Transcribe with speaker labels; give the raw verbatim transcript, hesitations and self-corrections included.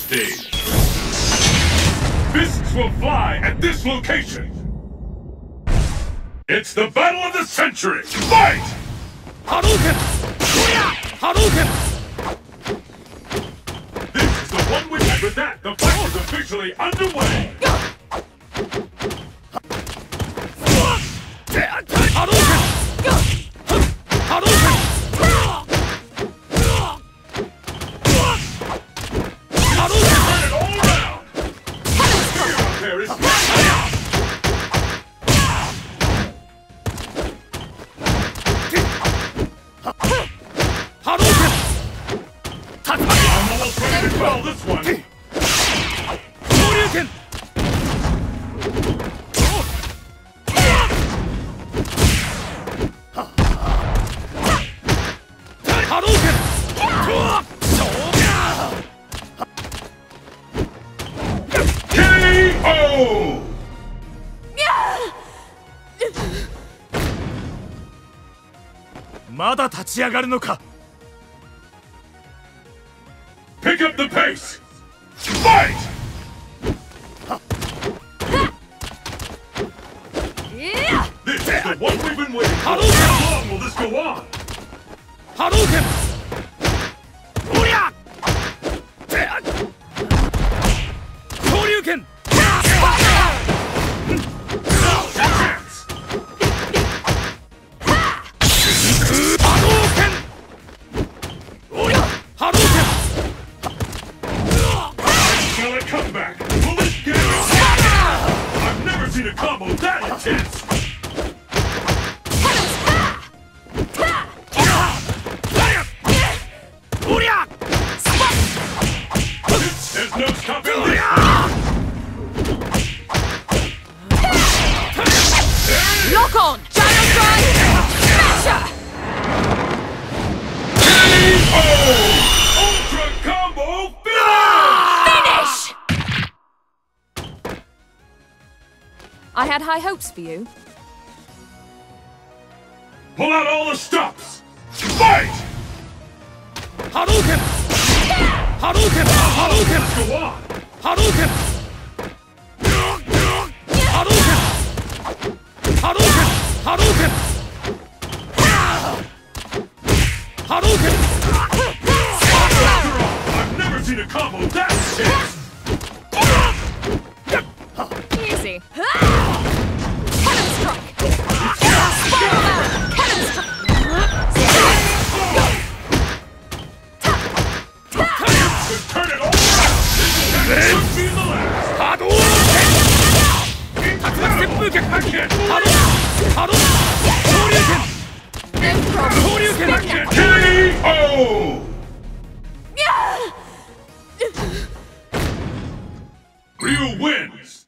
Speaker 1: stage. Fists will fly at this location. It's the battle of the century. Fight!
Speaker 2: Hadouken! Hadouken!
Speaker 1: This is the one which, with that, the fight is officially underway.
Speaker 2: Hadouken! Hadouken!
Speaker 1: Turn it all around. Here out there is
Speaker 2: Hadouken!
Speaker 1: I'm almost ready to call this one.
Speaker 2: Shoryuken! Hadouken!
Speaker 1: K O!
Speaker 2: まだ立ち上がるのか
Speaker 1: Pick up the pace! Fight! This is the one we've been waiting for! How long will this go on?
Speaker 2: Hadouken! Orya! Shoryuken!
Speaker 1: Now's your chance!
Speaker 2: Hadouken! Orya! Hadouken!
Speaker 1: Shall I come back? Will this get it? I've never seen a combo that intense!
Speaker 2: Orya!
Speaker 1: There's no stopping this!
Speaker 3: Lock on! Gyro drive! Smasher!
Speaker 1: K O! Ultra combo
Speaker 3: Finish! I had high hopes for you.
Speaker 1: Pull out all the stops! Fight!
Speaker 2: Hadouken! Hadouken! Hadouken!
Speaker 1: Let's go on!
Speaker 2: Hadouken! Hadouken! Hadouken! Hadouken! Hadouken!
Speaker 1: After all, I've never seen a combo that intense!
Speaker 3: Easy. Cannon strike! Spiral out! Cannon strike!
Speaker 1: Turn it all around! This could be the last!
Speaker 2: Hadouken!
Speaker 1: I can't
Speaker 2: Hadouken! Shoryuken!
Speaker 3: No problem.
Speaker 2: Shoryuken!
Speaker 1: K O! Ryu wins!